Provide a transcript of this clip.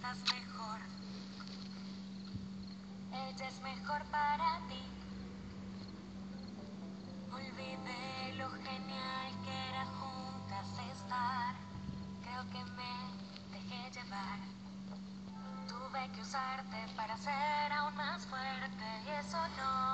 piensas mejor. Ella es mejor para ti. Olvidé lo genial que era juntas estar. Creo que me dejé llevar. Tuve que usarte para ser aún más fuerte y eso no